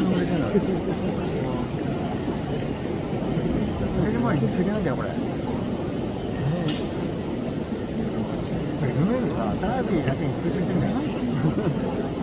乗れてない。それで前についてないんだよこれ。これ夢にさ、新しいだけについてるんだよ。